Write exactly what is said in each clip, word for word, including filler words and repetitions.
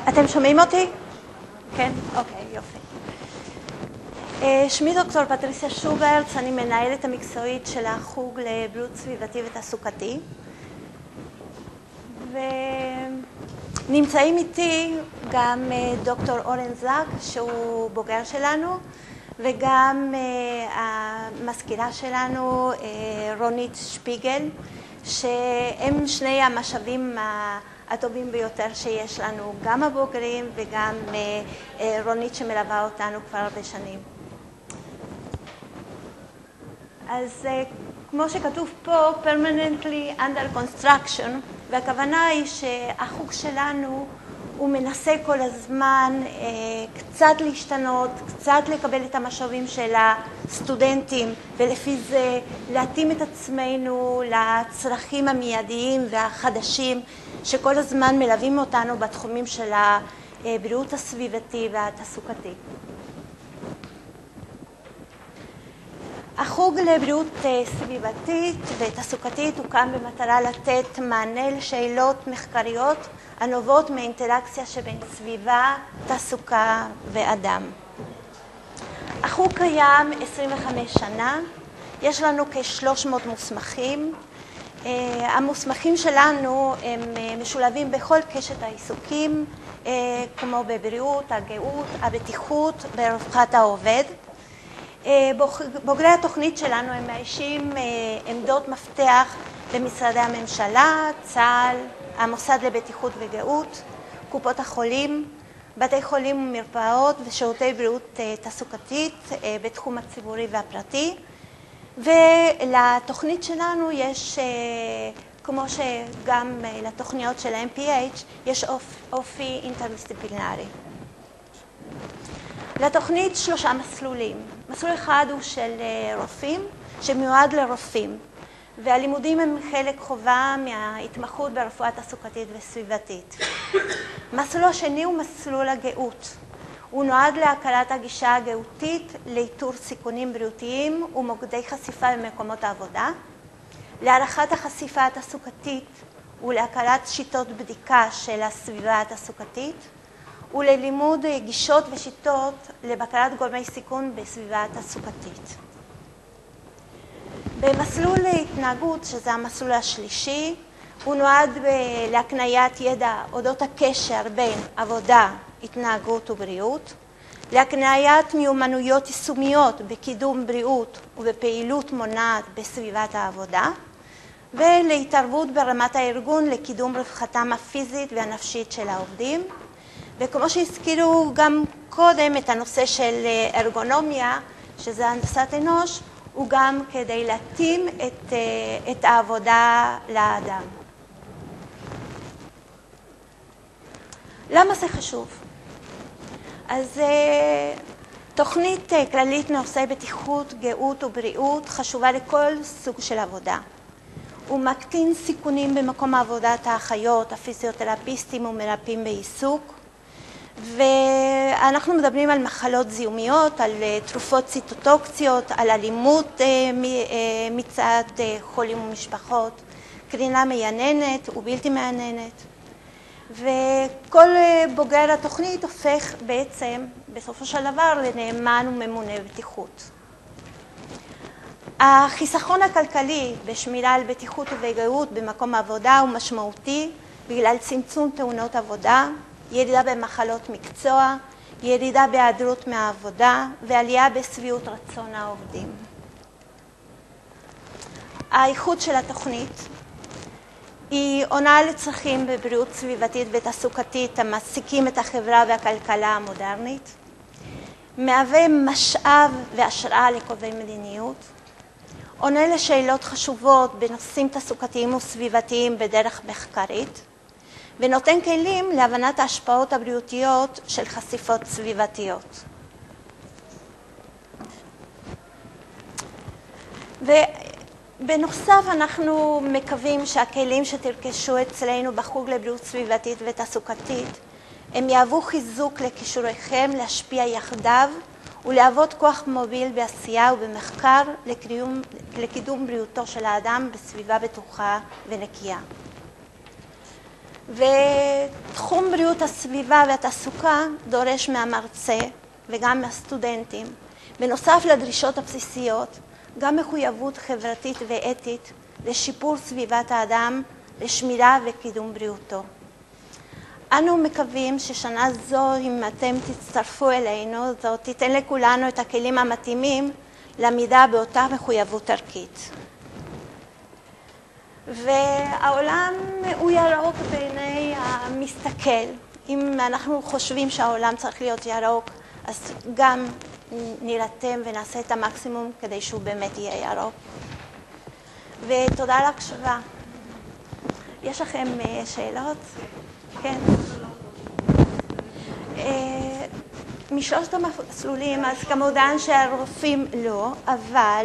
אתם שומעים אותי? כן? אוקיי, יופי. שמי דוקטור פטריסיה שוברץ, אני מנהלת המקצועית של החוג לבריאות סביבתי ותעסוקתי. ונמצאים איתי גם דוקטור אורן זק, שהוא בוגר שלנו, וגם המזכירה שלנו, רונית שפיגל, שהם שני המשאבים הטובים ביותר שיש לנו, גם הבוגרים וגם רונית שמלווה אותנו כבר הרבה שנים. אז כמו שכתוב פה, permanently under construction, והכוונה היא שהחוג שלנו הוא מנסה כל הזמן קצת להשתנות, קצת לקבל את המשאבים של הסטודנטים, ולפי זה להתאים את עצמנו לצרכים המיידיים והחדשים שכל הזמן מלווים אותנו בתחומים של הבריאות הסביבתי והתעסוקתי. החוג לבריאות סביבתית ותעסוקתית הוקם במטרה לתת מענה לשאלות מחקריות הנובעות מאינטראקציה שבין סביבה, תעסוקה ואדם. החוג קיים עשרים וחמש שנה, יש לנו כ-שלוש מאות מוסמכים. המוסמכים שלנו הם משולבים בכל קשת העיסוקים, כמו בבריאות, הגאות, הבטיחות, ברווחת העובד. בוגרי התוכנית שלנו הם מאיישים עמדות מפתח במשרדי הממשלה, צה"ל, המוסד לבטיחות וגאות, קופות החולים, בתי חולים ומרפאות ושירותי בריאות תעסוקתית בתחום הציבורי והפרטי. ולתוכנית שלנו יש, כמו שגם לתוכניות של ה-אם פי אייץ', יש אופי אינטרדיסציפלינרי. לתוכנית שלושה מסלולים. מסלול אחד הוא של רופאים, שמיועד לרופאים, והלימודים הם חלק חובה מההתמחות ברפואה תעסוקתית וסביבתית. מסלול השני הוא מסלול הגאות. הוא נועד להקלת הגישה הגאותית, לאיתור סיכונים בריאותיים ומוקדי חשיפה במקומות העבודה, להערכת החשיפה התעסוקתית ולהקלת שיטות בדיקה של הסביבה התעסוקתית, וללימוד גישות ושיטות לבקרת גורמי סיכון בסביבה התעסוקתית. במסלול התנהגות, שזה המסלול השלישי, הוא נועד להקניית ידע אודות הקשר בין עבודה, התנהגות ובריאות, להקניית מיומנויות יישומיות בקידום בריאות ובפעילות מונעת בסביבת העבודה, ולהתערבות ברמת הארגון לקידום רווחתם הפיזית והנפשית של העובדים. וכמו שהזכירו גם קודם את הנושא של ארגונומיה, שזה הנדסת אנוש, הוא גם כדי להתאים את, את העבודה לאדם. למה זה חשוב? אז תוכנית כללית לנושאי בטיחות, גאות ובריאות חשובה לכל סוג של עבודה. הוא מקטין סיכונים במקום עבודת האחיות, הפיזיותרפיסטים ומרפאים בעיסוק, ואנחנו מדברים על מחלות זיהומיות, על תרופות ציטוטוקסיות, על אלימות מצד חולים ומשפחות, קרינה מייננת ובלתי מייננת. וכל בוגר התוכנית הופך בעצם בסופו של דבר לנאמן וממונה בטיחות. החיסכון הכלכלי בשמירה על בטיחות ובגאות במקום העבודה הוא משמעותי בגלל צמצום תאונות עבודה, ירידה במחלות מקצוע, ירידה בהיעדרות מהעבודה ועלייה בשביעות רצון העובדים. האיכות של התוכנית היא עונה לצרכים בבריאות סביבתית ותעסוקתית המעסיקים את החברה והכלכלה המודרנית, מהווה משאב והשראה לקובעי מדיניות, עונה לשאלות חשובות בנושאים תעסוקתיים וסביבתיים בדרך מחקרית, ונותן כלים להבנת ההשפעות הבריאותיות של חשיפות סביבתיות. ובנוסף אנחנו מקווים שהכלים שתרכשו אצלנו בחוג לבריאות סביבתית ותעסוקתית הם יהוו חיזוק לכישוריכם להשפיע יחדיו ולהוות כוח מוביל בעשייה ובמחקר לקידום, לקידום בריאותו של האדם בסביבה בטוחה ונקייה. ותחום בריאות הסביבה והתעסוקה דורש מהמרצה וגם מהסטודנטים, בנוסף לדרישות הבסיסיות, גם מחויבות חברתית ואתית לשיפור סביבת האדם, לשמירה וקידום בריאותו. אנו מקווים ששנה זו, אם אתם תצטרפו אלינו, זאת תיתן לכולנו את הכלים המתאימים לעמידה באותה מחויבות ערכית. והעולם הוא ירוק בעיני המסתכל. אם אנחנו חושבים שהעולם צריך להיות ירוק, אז גם נירתם ונעשה את המקסימום כדי שהוא באמת יהיה ירוק. ותודה על ההקשבה. יש לכם שאלות? כן. משלושת המסלולים, אז כמובן שהרופאים לא, אבל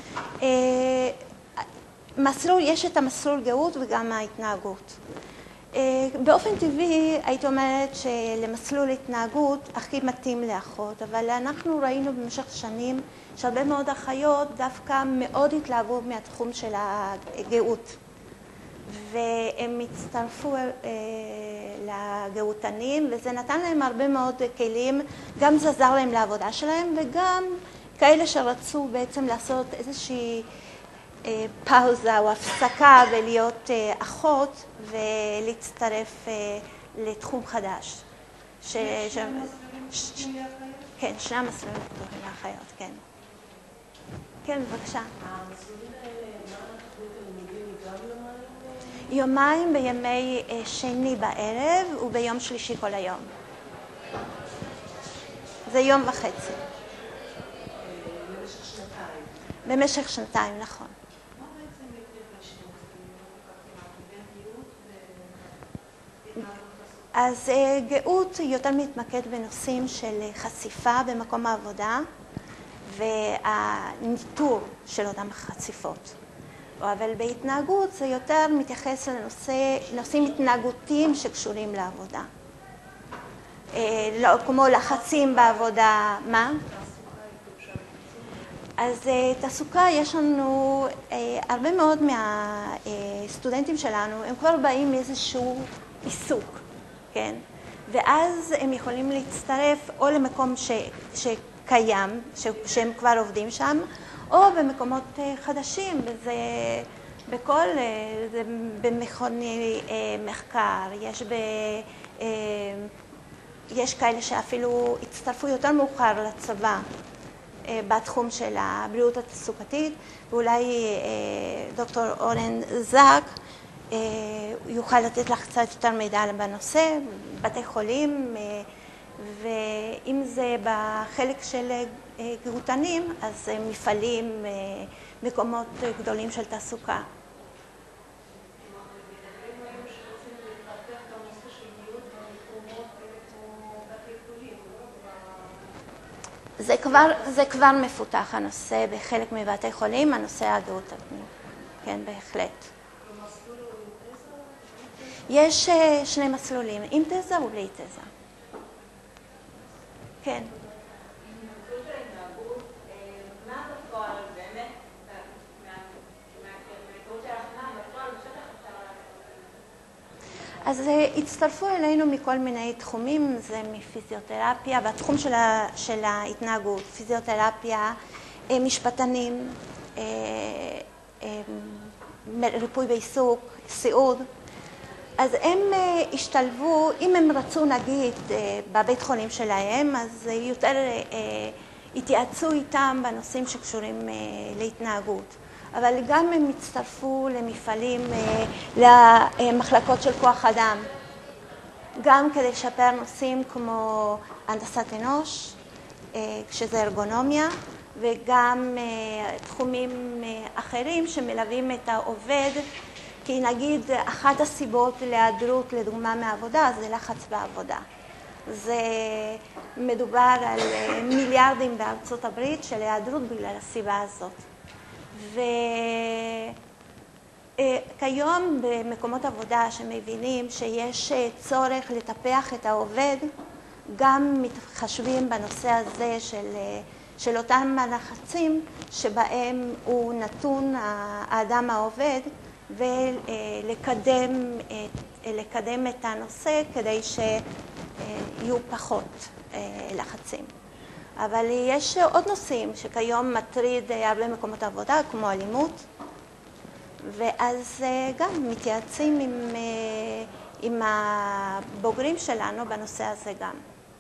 מסלול, יש את המסלול גאות וגם ההתנהגות. באופן טבעי הייתי אומרת שלמסלול התנהגות הכי מתאים לאחות, אבל אנחנו ראינו במשך שנים שהרבה מאוד אחיות דווקא מאוד התלהבו מהתחום של הגאות. והם הצטרפו לגאותנים, וזה נתן להם הרבה מאוד כלים, גם זה עזר להם לעבודה שלהם, וגם כאלה שרצו בעצם לעשות איזושהי פאוזה או הפסקה ולהיות אחות ולהצטרף לתחום חדש. ש... ש... ש... כן, שני המסלולים פתוחים לאחיות, כן. כן, בבקשה. המסלולים האלה, מה אנחנו תלמידים גם יומיים? יומיים בימי שני בערב וביום שלישי כל היום. זה יום וחצי. במשך שנתיים. במשך שנתיים, נכון. מה בעצם יותר לשנות? אז גאות יותר מתמקד בנושאים של חשיפה במקום העבודה והניטור של אותם חשיפות. אבל בהתנהגות זה יותר מתייחס לנושאים התנהגותיים שקשורים לעבודה. כמו לחצים בעבודה, מה? אז תעסוקה, יש לנו הרבה מאוד מהסטודנטים שלנו, הם כבר באים מאיזשהו עיסוק, כן? ואז הם יכולים להצטרף או למקום ש, שקיים, ש, שהם כבר עובדים שם, או במקומות חדשים, וזה בכל, זה במכוני מחקר, יש, ב, יש כאלה שאפילו הצטרפו יותר מאוחר לצבא, בתחום של הבריאות התעסוקתית, ואולי דוקטור אורן זק יוכל לתת לך קצת יותר מידע בנושא, בתי חולים, ואם זה בחלק של גאותנים, אז מפעלים, מקומות גדולים של תעסוקה. זה כבר, זה כבר מפותח הנושא בחלק מבתי חולים, הנושא הגאותני. כן, בהחלט. יש שני מסלולים, עם תזה ובלי תזה. כן. אז הצטרפו אלינו מכל מיני תחומים, זה מפיזיותרפיה, בתחום של, ה, של ההתנהגות, פיזיותרפיה, משפטנים, ריפוי בעיסוק, סיעוד. אז הם השתלבו, אם הם רצו נגיד בבית חולים שלהם, אז יותר התייעצו איתם בנושאים שקשורים להתנהגות. אבל גם הם הצטרפו למפעלים, למחלקות של כוח אדם, גם כדי לשפר נושאים כמו הנדסת אנוש, שזה ארגונומיה, וגם תחומים אחרים שמלווים את העובד, כי נגיד אחת הסיבות להיעדרות לדוגמה מהעבודה זה לחץ בעבודה. זה מדובר על מיליארדים בארצות הברית של היעדרות בגלל הסיבה הזאת. וכיום במקומות עבודה שמבינים שיש צורך לטפח את העובד, גם מתחשבים בנושא הזה של, של אותם הלחצים שבהם הוא נתון האדם העובד, ולקדם את לקדם את הנושא כדי שיהיו פחות לחצים. אבל יש עוד נושאים שכיום מטריד הרבה מקומות עבודה, כמו אלימות, ואז גם מתייעצים עם, עם הבוגרים שלנו בנושא הזה גם.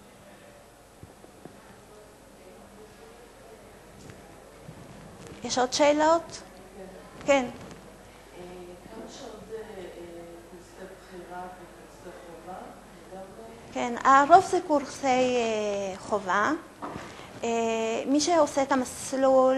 יש עוד שאלות? כן. כמה שעות זה קורסי בחירה וקורסי חובה? כן, הרוב זה קורסי חובה. מי שעושה את המסלול,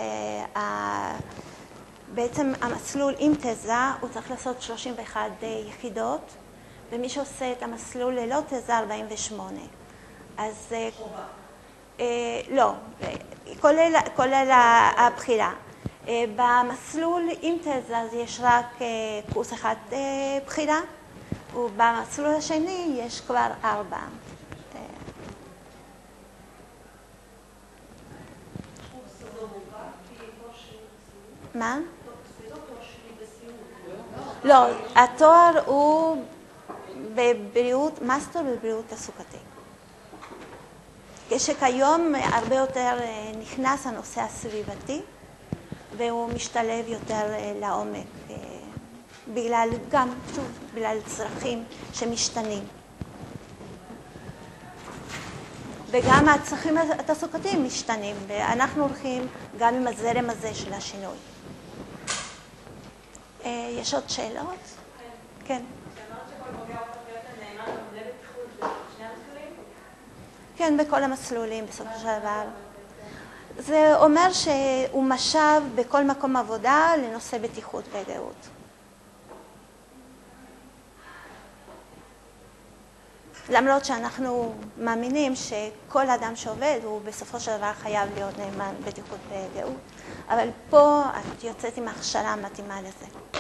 בעצם המסלול עם תזה, הוא צריך לעשות שלושים ואחת יחידות, ומי שעושה את המסלול ללא תזה, ארבעים ושמונה. אז... חובה? לא, כולל, כולל הבחירה. במסלול עם תזה אז יש רק קורס אחד בחירה, ובמסלול השני יש כבר ארבע. מה? לא, התואר הוא בבריאות, מאסטר בבריאות תעסוקתית. כשכיום הרבה יותר נכנס הנושא הסביבתי, והוא משתלב יותר לעומק, בגלל, גם, שוב, בגלל צרכים שמשתנים. וגם הצרכים התעסוקתיים משתנים, ואנחנו הולכים גם עם הזרם הזה של השינוי. יש עוד שאלות? כן. שאמרת שכל בוגר הופך להיות הנאמן למודל בטיחות בשני המסלולים? כן, בכל המסלולים בסופו של דבר. זה אומר שהוא משאב בכל מקום עבודה לנושא בטיחות וגהות. למרות שאנחנו מאמינים שכל אדם שעובד הוא בסופו של דבר חייב להיות נאמן בטיחות וגהות, אבל פה את יוצאת עם הכשרה מתאימה לזה.